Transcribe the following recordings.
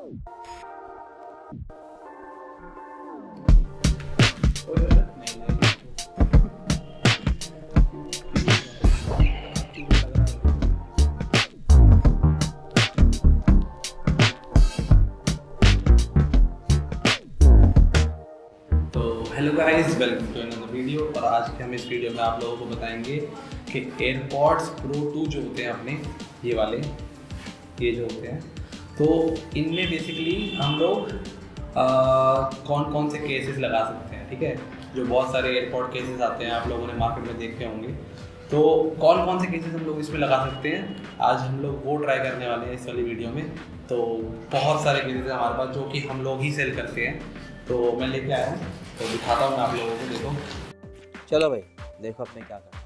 Hello guys, welcome to another video. और आज के हम इस वीडियो में आप लोगों को बताएंगे कि एयरपॉड्स प्रो 2 जो होते हैं अपने ये वाले, ये जो होते हैं, तो इनमें बेसिकली हम लोग कौन कौन से केसेस लगा सकते हैं। ठीक है, जो बहुत सारे एयरपॉड केसेस आते हैं, आप लोगों ने मार्केट में देखे होंगे, तो कौन कौन से केसेस हम लोग इसमें लगा सकते हैं, आज हम लोग वो ट्राई करने वाले हैं इस वाली वीडियो में। तो बहुत सारे केसेस हैं हमारे पास जो कि हम लोग ही सेल करते हैं, तो मैं लेके आया हूँ, तो दिखाता हूँ मैं आप लोगों को। देखो, चलो भाई देखो अपने क्या करना।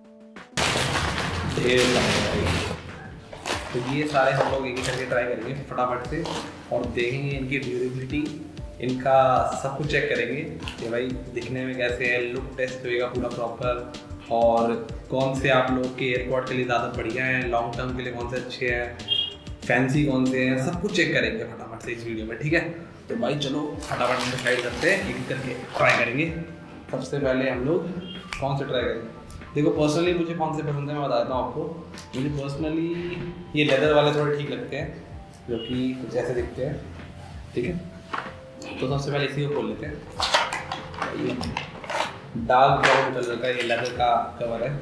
तो ये सारे हम लोग एक एक करके ट्राई करेंगे फटाफट से, और देखेंगे इनकी ड्यूरेबिलिटी, इनका सब कुछ चेक करेंगे कि भाई दिखने में कैसे है, लुक टेस्ट होएगा पूरा प्रॉपर, और कौन से आप लोग के एयरपॉड के लिए ज़्यादा बढ़िया हैं, लॉन्ग टर्म के लिए कौन से अच्छे हैं, फैंसी कौन से हैं, सब कुछ चेक करेंगे फटाफट से इस वीडियो में। ठीक है, तो भाई चलो फटाफट हम डिसाइड करते हैं, एक करके ट्राई करेंगे। सबसे पहले हम लोग कौन से ट्राई करेंगे। देखो, पर्सनली मुझे कौन से पसंद है मैं बता देता हूँ आपको। मुझे पर्सनली ये लेदर वाले थोड़े ठीक लगते हैं, जो कि कुछ ऐसे दिखते हैं। ठीक है, तो सबसे पहले इसी को खोल लेते हैं। ये डार्क ब्राउन कलर का ये लेदर का कवर है।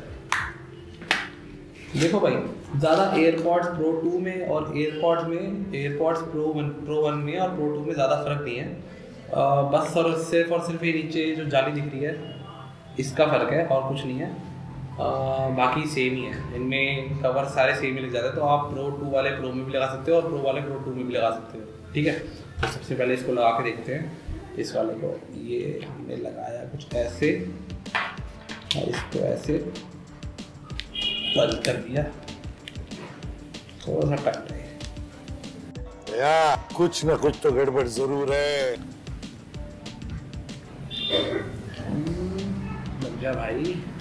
देखो भाई, ज़्यादा एयरपॉड्स प्रो 2 में और एयरपॉड्स प्रो 1 में और प्रो 2 में ज़्यादा फ़र्क नहीं है। बस और सिर्फ ये नीचे जो जाली दिख रही है इसका फ़र्क है, और कुछ नहीं है। बाकी सेम ही है, इनमें कवर सारे सेम ही लग जाते हैं। तो आप प्रो 2 वाले प्रो में भी लगा सकते हो और प्रो वाले प्रो 2 में भी लगा सकते हो। ठीक है, तो सबसे पहले इसको लगा के देखते हैं। इस वाले को ये हमने लगाया कुछ ऐसे, और इसको ऐसे बंद कर दिया, थोड़ा सा टक रहे यार, कुछ ना कुछ तो गड़बड़ जरूर है। लग गया भाई,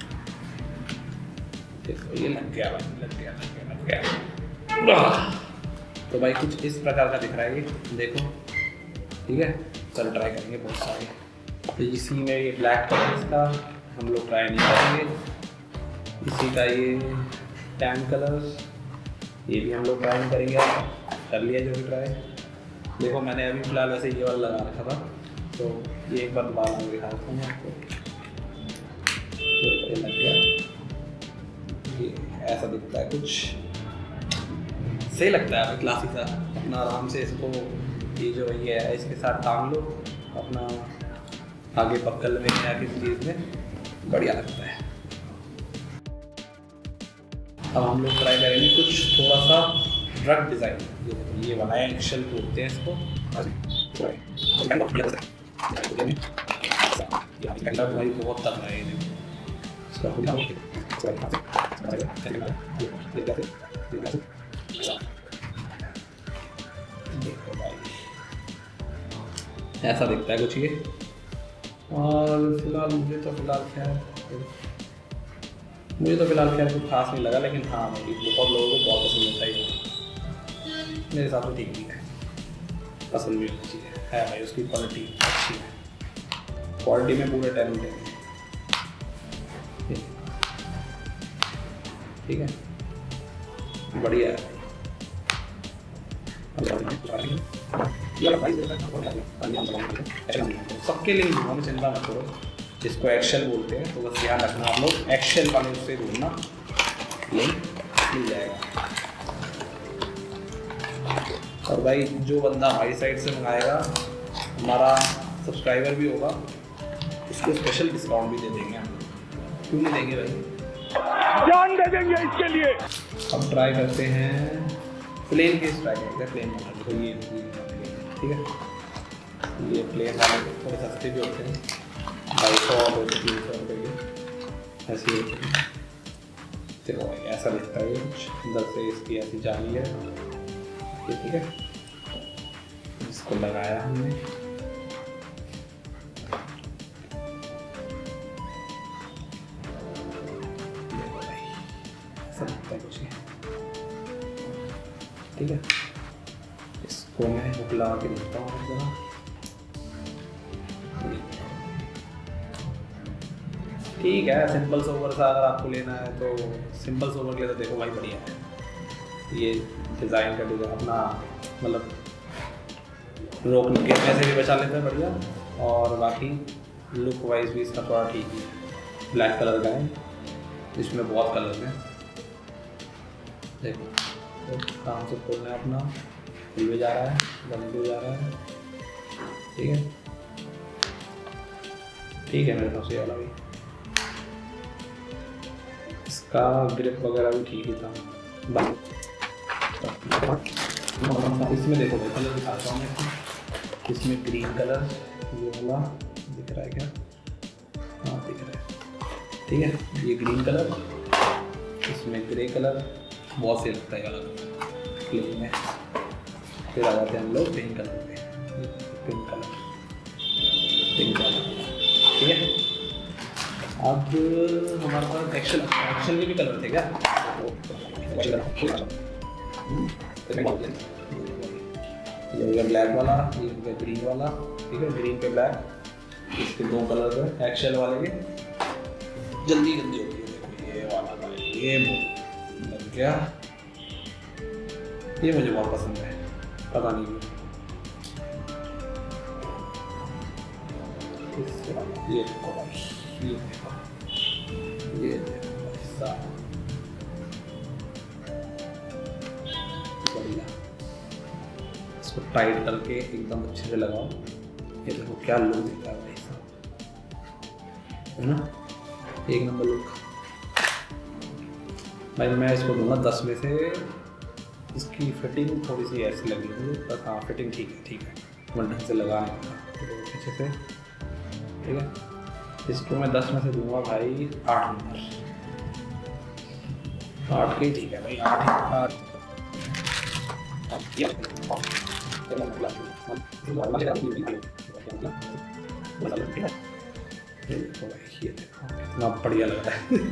देखो ये लग गया भाई, लग गया। तो भाई कुछ इस प्रकार का दिख रहा है ये, देखो। ठीक है, चल ट्राई करेंगे बहुत सारे। तो इसी में ये ब्लैक कलर इसका हम लोग ट्राई नहीं करेंगे, इसी का ये टैन कलर्स ये भी हम लोग ट्राई नहीं करेंगे। कर लिया जो भी ट्राई। देखो, मैंने अभी फ़िलहाल वैसे ये वाला लगा रखा था, तो ये एक बार दोबारा मैं दिखा देता हूँ आपको। तो ये लग गया, ये ऐसा दिखता है, कुछ सही लगता है क्लासिक सा। अपना आराम से इसको, ये जो ये है इसके साथ टांग लो अपना आगे बक्कल में या किसी चीज़ में, बढ़िया लगता है। अब हम लोग ट्राई करेंगे कुछ थोड़ा सा ड्रग डिज़ाइन। ये वाला है, एक्शल बोलते हैं इसको। भाई बहुत तगड़ा है ये, देखो भाई ऐसा दिखता है कुछ ये। और फिलहाल मुझे तो फिलहाल खैर कुछ खास नहीं लगा, लेकिन हाँ भाई बहुत लोगों को बहुत पसंद होता है ये। मेरे हिसाब से ठीक भी है, पसंद भी होनी चाहिए है भाई। उसकी क्वालिटी अच्छी है, क्वालिटी में पूरे 10 है। ठीक है, बढ़िया है सबके लिए हम चिंता मत करो। इसको एक्शल बोलते हैं, तो बस ध्यान रखना आप लोग, एक्शल वाले उससे ढूंढना, लिंक मिल जाएगा। और भाई जो बंदा हमारी साइड से मंगाएगा, हमारा सब्सक्राइबर भी होगा, उसको स्पेशल डिस्काउंट भी दे देंगे हम। क्यों नहीं देंगे भाई, जान दे देंगे इसके लिए। अब ट्राई करते हैं प्लेन केस, ट्राई करते हैं प्लेन वाला। तो ये ठीक है, ये प्लेन वाले थोड़े सस्ते भी होते हैं, 250 300 रुपये के ऐसे ही होते हैं। देखो ऐसा दिखता है कुछ, अंदर से इसकी ऐसी जाली है। ठीक है, इसको लगाया हमने। देखो भाई ऐसा दिखता है कुछ, ठीक है। इसको मैं हुक लगा के देखता हूँ एक जगह। ठीक है, सिंपल सोवर सा अगर आपको लेना है तो सिंपल सोवर के लिए तो देखो भाई बढ़िया है ये डिज़ाइन का डिज़ाइन अपना, मतलब रोक गिरने से भी बचा लेता है बढ़िया, और बाकी लुक वाइज भी इसका थोड़ा ठीक है। ब्लैक कलर का है, इसमें बहुत कलर हैं। देखो तो काम से खोलना है अपना, खुल भी जा रहा है, बंद भी हो जा रहा है। ठीक है, ठीक है मेरे पास ये वाला भी, इसका ग्रिप वगैरह भी ठीक ही था। इसमें देखो भाई कलर दिखाता हूँ मैं, इसमें ग्रीन कलर ये वाला दिख रहा है क्या? हाँ दिख रहा है। ठीक है, ये ग्रीन कलर, इसमें ग्रे कलर, बहुत सही लगता है ये वाला क्लिप में। फिर आ जाते हैं हम लोग पिंक कलर पे, पिंक कलर, पिंक कलर। ठीक है, अब हमारे पास एक्शन के भी कलर थे क्या? ये ब्लैक वाला, ये ग्रीन वाला। ठीक है, ग्रीन पे ब्लैक, इसके दो कलर है एक्शन वाले के। जल्दी जल्दी होती है, देखो ये वाला था, ये लग गया, ये मुझे बहुत पसंद है, पता नहीं क्यों। ये देखो भाई, ये देखो, ये देखो भाई साहब, बढ़िया। इसको टाइट करके एकदम अच्छे से लगाओ, ये देखो क्या लुक देता है भाई साहब, है ना? एक नंबर लुक भाई। मैं इसको दूंगा 10 में से। इसकी फिटिंग थोड़ी सी ऐसी लगी मुझे, बस हाँ फिटिंग ठीक है, ठीक है, मैं ढंग से लगाने का पीछे से। ठीक है, इसको मैं 10 में से दूंगा भाई 8 नंबर। 8 के ठीक है भाई, 8 ये देखो कितना बढ़िया लग रहा है।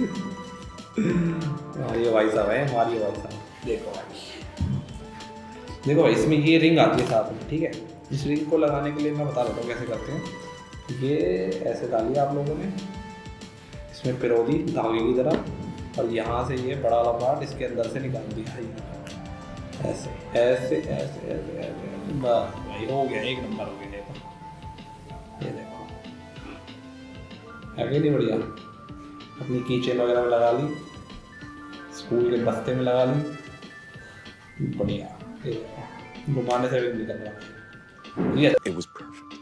ये भाई साहब है हमारी, भाई साहब देखो भाई, देखो भाई इसमें ये रिंग आती है साथ में। ठीक है, इस रिंग को लगाने के लिए मैं बता देता हूँ कैसे करते हैं। ये ऐसे डालिए आप लोगों ने, इसमें पिरो दी धागे की तरह, और यहाँ से ये बड़ा वाला पार्ट इसके अंदर से निकाल दिया, ऐसे ऐसे ऐसे ऐसे ऐसे, बस भाई हो गया, एक नंबर हो गया। देखो ये देखो, है नहीं बढ़िया? अपनी कीचेन वगैरह में लगा ली, स्कूल के बस्ते में लगा ली, बढ़िया। घुमाने से भी निकल रहा ये। It was perfect.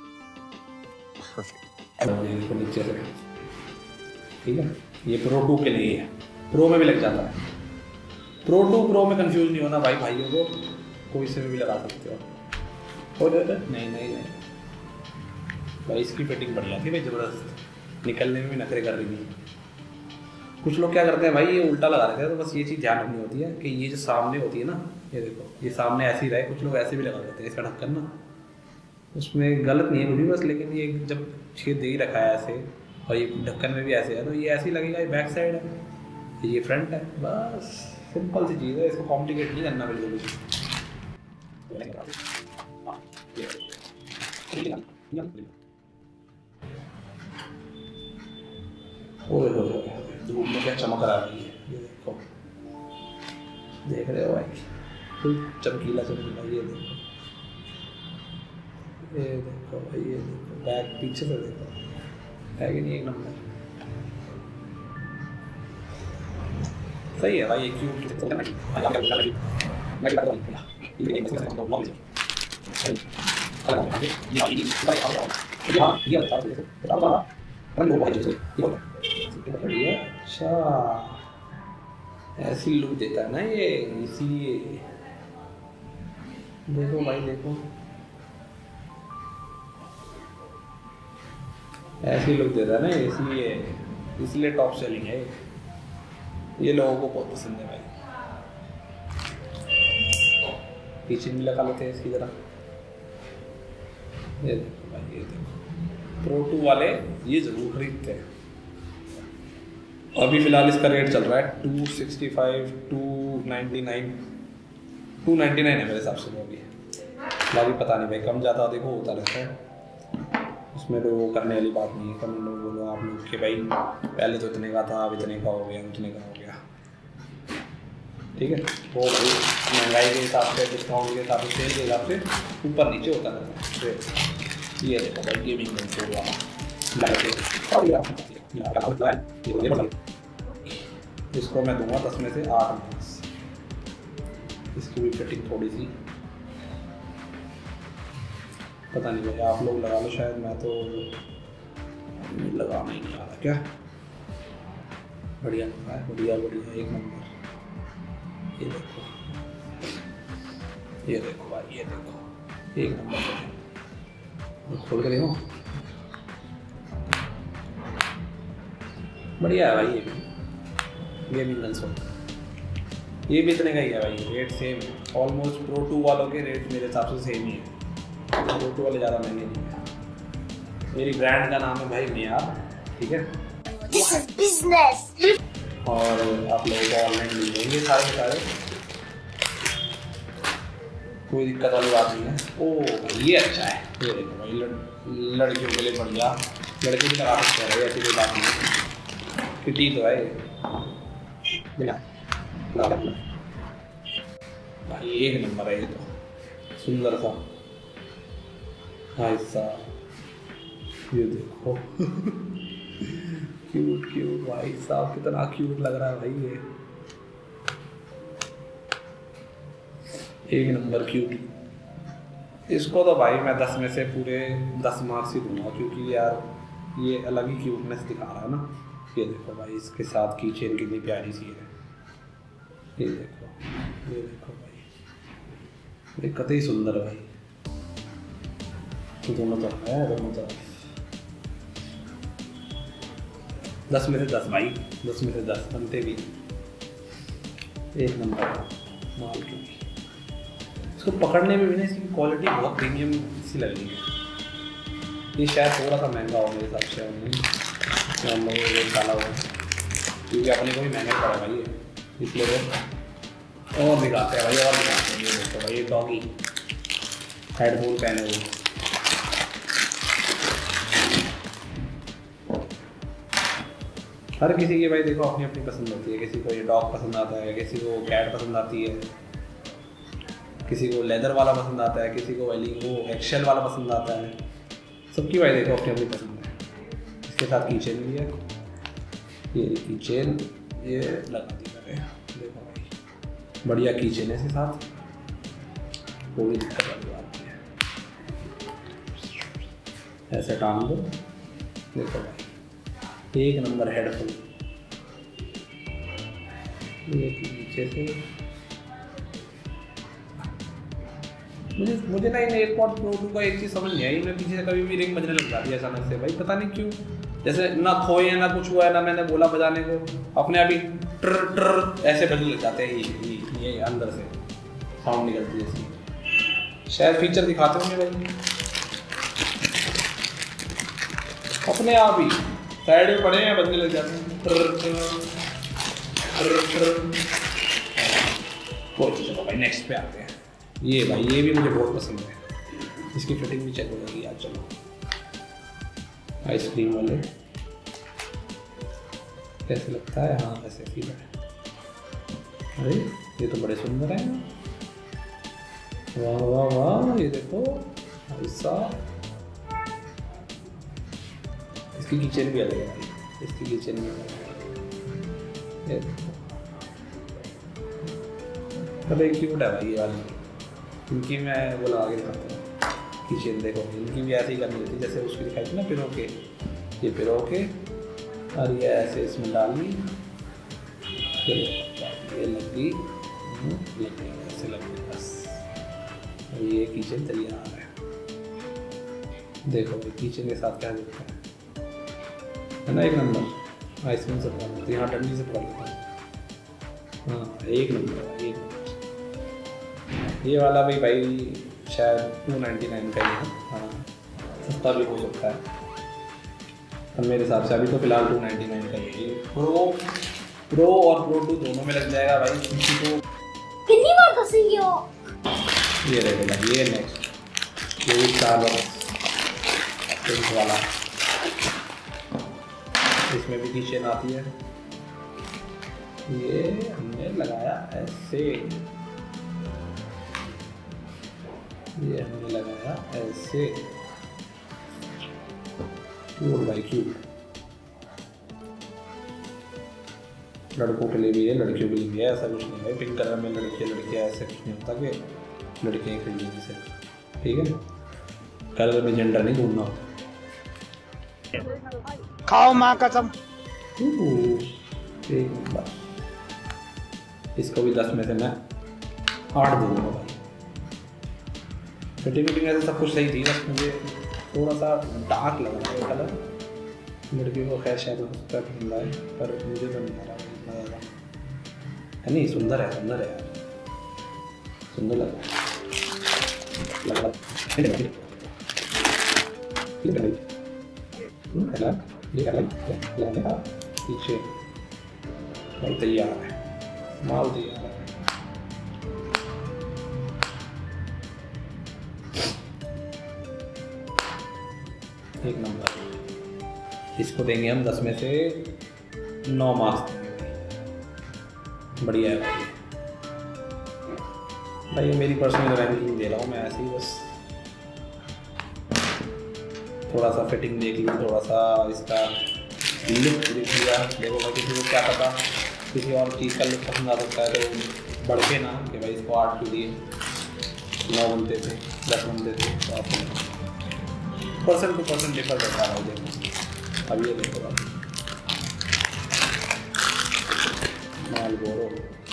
Perfect. नीचे से, ठीक है, ये प्रो 2 के लिए है, प्रो में भी लग जाता है। प्रो 2 प्रो में कंफ्यूज नहीं होना भाई, भाइयों को कोई से भी लगा सकते हो। नहीं नहीं नहीं भाई, इसकी फिटिंग बढ़िया थी भाई, ज़बरदस्त, निकलने में भी नखरे कर रही थी। कुछ लोग क्या करते हैं भाई, ये उल्टा लगा देते हैं, तो बस ये चीज़ ध्यान रखनी होती है कि ये जो सामने होती है ना, ये देखो ये सामने ऐसी रहे, कुछ लोग ऐसे भी लगा देते हैं इसका ढक्कन ना, उसमें गलत नहीं है कुछ भी, बस लेकिन ये जब छेद दे ही रखा है ऐसे, और ये ढक्कन में भी ऐसे है, तो ये ऐसे ही लगेगा ये बैक साइड है, ये फ्रंट है, बस सिंपल सी चीज़ है, इसको कॉम्प्लिकेट नहीं करना बिल्कुल भी। ओए धूप में क्या चमक रहा है, ये देखो, देख रहे हो भाई, फुल चमकीला चमकीला, ये देखो, ये देखो भाई, ये देखो बैक पीछे से देखो, है कि नहीं एक नंबर? सही है भाई, ये अच्छा ऐसी लुक देता है ना ये, इसीलिए देखो भाई, देखो ऐसी लुक देता है ना, इसलिए टॉप सेलिंग है ये, लोगों को बहुत पसंद है भाई। किचन भी लगा लेते हैं इसकी तरह, ये देखो भाई, ये देखो प्रो 2 वाले ये जरूर खरीदते हैं। अभी फिलहाल इसका रेट चल रहा है 265, 299 है मेरे हिसाब से वो भी है। बाकी पता नहीं भाई, कम ज़्यादा देखो होता रहता है, उसमें तो वो करने वाली बात नहीं है। कम लोग बोलो आप लोग कि भाई पहले तो इतने का था, अब इतने का हो गया, इतने का हो गया, ठीक है। वो भाई महंगाई के हिसाब से, डिस्काउंट के हिसाब से, सेल के हिसाब से ऊपर नीचे होता रहता है। ये देखो भाई गेमिंग कंसोल वाला इसको मैं दूंगा 10 में से 8 मार्क्स। इसकी भी फिटिंग थोड़ी सी पता नहीं भाई, आप लोग लगा लो, शायद मैं तो लगाना ही नहीं आ रहा। क्या बढ़िया लगा है, बढ़िया बढ़िया, एक नंबर। ये देखो, ये देखो भाई, ये देखो, एक नंबर। खोल कर देखो, बढ़िया है भाई। ये भी गेमिंग कंसोल, ये भी इतने का ही है भाई, रेट सेम है ऑलमोस्ट। प्रो 2 वालों के रेट मेरे हिसाब से सेम ही है, प्रो 2 वाले ज़्यादा महंगे नहीं है। मेरी ब्रांड का नाम है भाई मेयार, ठीक है। This is business. और आप लोगों को ऑनलाइन मिल जाएंगे सारे के सारे, कोई दिक्कत वाली बात नहीं है। ओह ये अच्छा है, ये देखो भाई, लड़कियों के लिए बढ़िया, लड़के भी लगा सकते हैं, ऐसी कोई बात नहीं। किटी तो है भाई, एक नंबर है ये तो, सुंदर सा भाई साहब। ये देखो क्यूट क्यूट भाई साहब, कितना क्यूट लग रहा है भाई ये, एक नंबर क्यूट। इसको तो भाई मैं 10 में से पूरे 10 मार्क्स ही दूंगा, क्योंकि यार ये अलग ही क्यूटनेस दिखा रहा है ना। ये देखो भाई, इसके साथ की चेन कितनी प्यारी सी है, ये देखो, ये देखो भाई, ये कतई सुंदर है भाई। तो दोनों तरफ है, दोनों तरफ 10 में से 10 भाई, 10 में से 10 बनते भी एक नंबर माल की। इसको पकड़ने में भी ना इसकी क्वालिटी बहुत प्रीमियम सी लग रही है। ये शायद थोड़ा सा महंगा हो मेरे हिसाब से, हम लोगों को डाला हुआ, क्योंकि अपने को भी महंगा पड़ा भाई है, इसलिए वो और दिखाते हैं भाई, और दिखाते हैं। ये देखो भाई, ये डॉगी हेडफोन पहने हुए, हर किसी की भाई देखो अपनी अपनी पसंद होती है। किसी को ये डॉग पसंद आता है, किसी को कैट पसंद आती है, किसी को लेदर वाला पसंद आता है, किसी को वाली वो एक्शेल वाला पसंद आता है। सबकी भाई देखो अपनी अपनी पसंद है। इसके साथ कीचेन भी है, ये कीचेन ये लगा दी मैंने, देखो भाई बढ़िया कीचेन है इसके साथ, कोई दिक्कत वाली बात नहीं है। ऐसे टांग दो, देखो भाई एक नंबर हेडफोन। ये नीचे से मुझे ना इन एयरपॉड प्रो 2 का एक चीज़ समझ नहीं आई, मैं पीछे से कभी भी रिंग बजने लग जाती है अचानक से भाई, पता नहीं क्यों। जैसे ना खोए है ना कुछ हुआ है, ना मैंने बोला बजाने को, अपने आप ही ट्र ट्र ऐसे बजने लग जाते हैं। ये अंदर से साउंड निकलती है इसकी, शायद फीचर दिखाते होंगे भाई, अपने आप ही साइड में पड़े हैं बजने लग जाते हैं। चलो भाई नेक्स्ट पे आते हैं। ये भाई ये भी मुझे बहुत पसंद है, इसकी फिटिंग भी चेक हो जाएगी आज। चलो आइसक्रीम वाले कैसे लगता है, हाँ ऐसे ही है। अरे ये तो बड़े सुंदर हैं, वाह वाह वाह, ये देखो ऐसा। इसकी किचन भी अलग है भाई, इसकी किचन भी अलग है, अरे क्यूट है भाई ये वाली। इनकी मैं वो लगा के दिखाता हूँ किचन, देखो इनकी भी ऐसे ही करनी होती है जैसे उसकी दिखाई थी ना पिरो के। ये पिरो के और ये ऐसे इसमें डाली, ये लगी ऐसे लगी बस, और ये किचन तैयार है। देखो भाई किचन के साथ क्या दिखता है ना, एक नंबर। आइसक्रीम से पकड़ लेते हैं, यहाँ ठंडी से पकड़ लेते हैं, हाँ एक नंबर एक नंबर। ये वाला भी भाई शायद 299 का ही है, हाँ सस्ता भी हो सकता है अब मेरे हिसाब से। अभी तो फिलहाल 299 का ही है। प्रो और प्रो 2 दोनों में लग जाएगा भाई, किसी को कितनी बार कसेंगे हो? ये देखो भाई, ये नेक्स्ट, ये भी Starbucks पिंक वाला, इसमें भी की चेन आती है। ये हमने लगाया ऐसे, ये हमने लगाया ऐसे, क्यूट भाई क्यूट। लड़कों के लिए भी है, लड़कियों के लिए भी है, ऐसा कुछ नहीं है पिंक कलर में लड़कियाँ ऐसे कुछ नहीं होता कि लड़कियाँ ही खरीदेंगी सिर्फ, ठीक है। कलर में जेंडर नहीं ढूंढना होता। खाओ माँ कसम। एक नंबर, इसको भी 10 में से मैं 8 दे दूँगा भाई। फिटिंग ऐसे सब कुछ सही थी, बस मुझे थोड़ा सा डार्क लग रहा है कलर। लड़कियों को खैर शायद हो सकता है पसंद आए, पर मुझे तो नहीं आ रहा इतना ज़्यादा है। नहीं, सुंदर है यार, सुंदर लग रहा है। पीछे भाई तैयार है, माल तैयार है। एक नंबर, इसको देंगे हम 10 में से 9 मार्क्स देंगे। बढ़िया है भाई, भाई मेरी पर्सनल रैंकिंग दे रहा हूँ मैं ऐसे ही, बस थोड़ा सा फिटिंग देख ली, थोड़ा सा इसका लुक देख लिया। देखो भाई, किसी को क्या पता किसी और चीज़ का लुक पसंद आ सकता है, तो बढ़ के ना कि भाई इसको 8 क्यों दिए, 9 बनते थे, 10 बनते थे, तो आप पर्सन टू पर्सन डिफर करता है। देखो अब ये देखो भाई, माल बोरो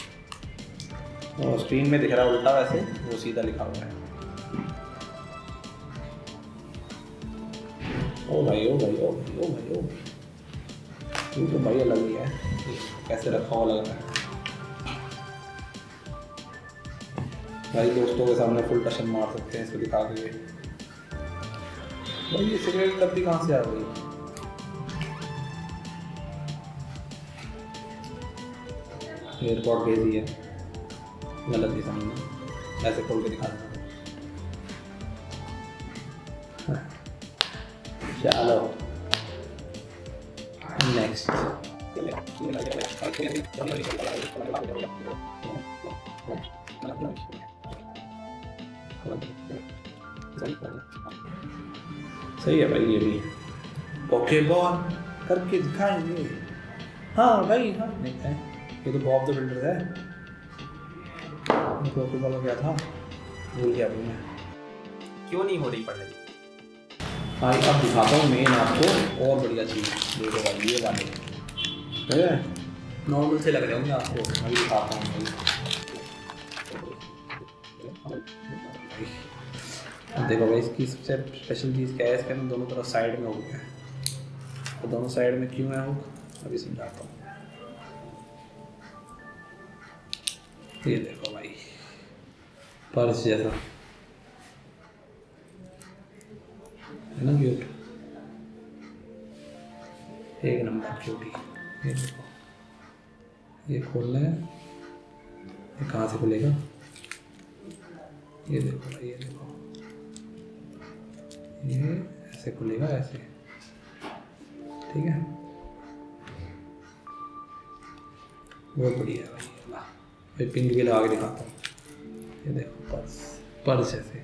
और स्क्रीन में दिख रहा है उल्टा, वैसे वो सीधा लिखा हुआ है। ओ भाई ओ भाई ओ भाई ओ भाई ओ भाई, ये तो भाई अलग ही है, कैसे रखा हुआ लग रहा है भाई। दोस्तों के सामने फुल टशन मार सकते हैं इसको दिखा के। भाई ये सिगरेट डब्बी कहाँ से आ गई? एयरपोर्ट भेज दिया, गलत दिशा में, ऐसे खोल के दिखा दूँगा। चलो नेक्स्ट, सही है भाई, ये भी पोकेबॉल करके दिखाएंगे। हाँ भाई हाँ, नहीं है, ये तो बॉब द बिल्डर है। पोकेबॉल का क्या था, भूल गया भाई मैं। क्यों नहीं हो रही पढ़ाई? भाई अब दिखाता हूँ मेन आपको और बढ़िया चीज़। देखो भाई ये वाले है, नॉर्मल से लग रहे होंगे आपको, मैं भी दिखाता हूँ भाई। अब देखो भाई, इसकी सबसे स्पेशल चीज़ क्या है, इसके अंदर दोनों तरफ साइड में हुक है। तो दोनों साइड में क्यों है हुक, अभी समझाता हूँ। ये देखो भाई, पर्स जैसा है ना, क्यूट, एक नंबर क्यूटी। ये देखो, ये खोलना है, ये कहाँ से खुलेगा, ये देखो भाई, ये देखो, ये ऐसे खुलेगा ऐसे, ठीक है, बहुत बढ़िया है भाई। भाई पिंक भी लगा के दिखाता हूँ, ये देखो पर्स, पर्स ऐसे।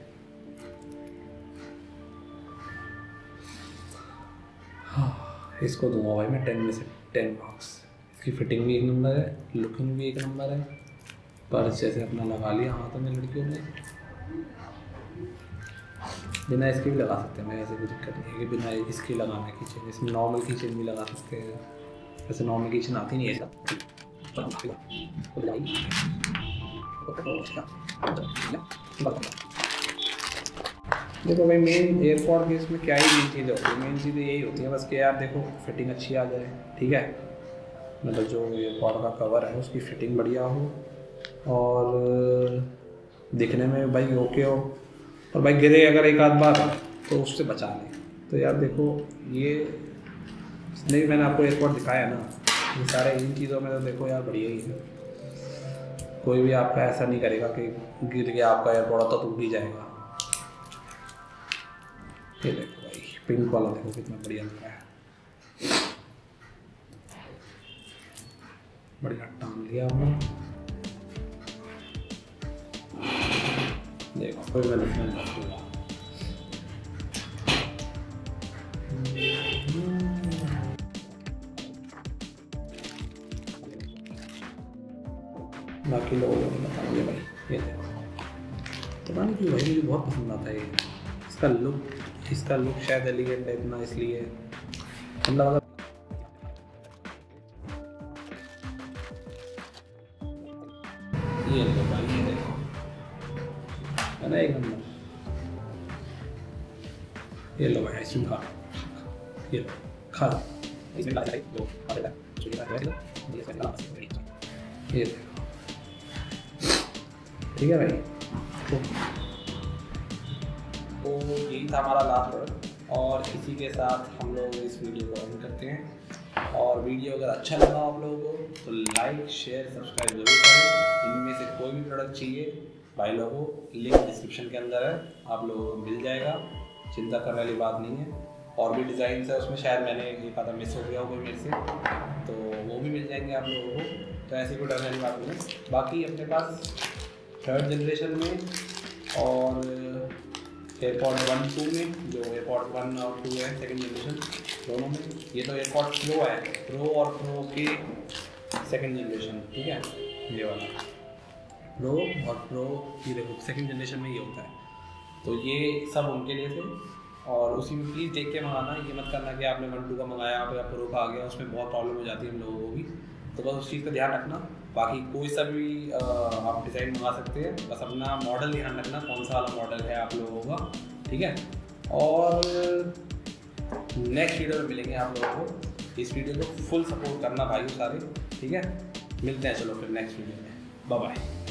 हाँ, इसको दूंगा भाई मैं 10 में से 10 मार्क्स। इसकी फिटिंग भी एक नंबर है, लुकिंग भी एक नंबर है, पर्स जैसे अपना लगा लिया हाथों में लड़कियों ने, बिना इसके भी लगा सकते हैं, मैं ऐसे कोई दिक्कत नहीं है कि बिना इसके लगाना की चेन, इसमें नॉर्मल की चेन भी लगा सकते हैं। वैसे नॉर्मल की चेन आती नहीं है देखो भाई, मेन एयरपोर्ट के इसमें क्या ही मेन चीज़ें होती है, मेन चीज़ें यही होती है बस कि यार देखो फिटिंग अच्छी आ जाए, ठीक है, मतलब जो एयरपोर्ट का कवर है उसकी फिटिंग बढ़िया हो और दिखने में भाई ओके हो, और भाई गिरे अगर एक आध बार तो उससे बचा ले। तो यार देखो ये इसलिए भी मैंने आपको एयरपोर्ट दिखाया ना, ये सारे इन चीज़ों में तो देखो यार बढ़िया ही है। कोई भी आपका ऐसा नहीं करेगा कि गिर गया आपका एयरपोर्ट तो टूट ही जाएगा। ये देखो भाई पिंक वाला देखो कितना बढ़िया लग रहा है, बढ़िया टांग लिया हमने। देखो कोई मेहनत नहीं लगेगा। बाकी लोगों को नहीं बता दिया भाई। ये देखो पता नहीं क्यों भाई मुझे बहुत पसंद आता है ये, इसका लुक शायद एलिगेंट है इतना, इसलिए मतलब ये लो भाई, ये देखो है ना एक नंबर। ये लो भाई आइसक्रीम खा, ये लो खा लो, इसमें लाई लो खा ले, ये देखो ठीक है भाई। तो यही था हमारा लास्ट प्रोडक्ट और इसी के साथ हम लोग इस वीडियो को एंड करते हैं। और वीडियो अगर अच्छा लगा आप लोगों को तो लाइक शेयर सब्सक्राइब जरूर करें। इनमें से कोई भी प्रोडक्ट चाहिए भाई लोगों लिंक डिस्क्रिप्शन के अंदर है, आप लोगों को मिल जाएगा, चिंता करने वाली बात नहीं है। और भी डिज़ाइन है उसमें, शायद मैंने एक आधा मिस हो गया होगा मेरे से, तो वो भी मिल जाएंगे आप लोगों को, तो ऐसी कोई डरने वाली बात नहीं है। बाकी अपने पास 3rd जनरेशन में और एयरपॉड 1-2 में, जो एयरपॉड 1 और 2 है 2nd जनरेशन दोनों में। ये तो एयरपॉड प्रो है, प्रो और प्रो के 2nd जनरेशन, ठीक है ये वाला प्रो और प्रो, ये देखो 2nd जनरेशन में ये होता है। तो ये सब उनके लिए थे और उसी में प्लीज़ देख के मंगाना, ये मत करना कि आपने 1-2 का मंगाया आप या प्रो का आ गया, उसमें बहुत प्रॉब्लम हो जाती है हम लोगों को भी, तो बस उस चीज़ का ध्यान रखना। बाकी कोई सा भी आप डिज़ाइन मंगा सकते हैं, बस अपना मॉडल ध्यान रखना कौन सा वाला मॉडल है आप लोगों का, ठीक है। और नेक्स्ट वीडियो में मिलेंगे आप लोगों को, इस वीडियो को फुल सपोर्ट करना भाई सारे, ठीक है। मिलते हैं चलो फिर नेक्स्ट वीडियो में, बाय बाय।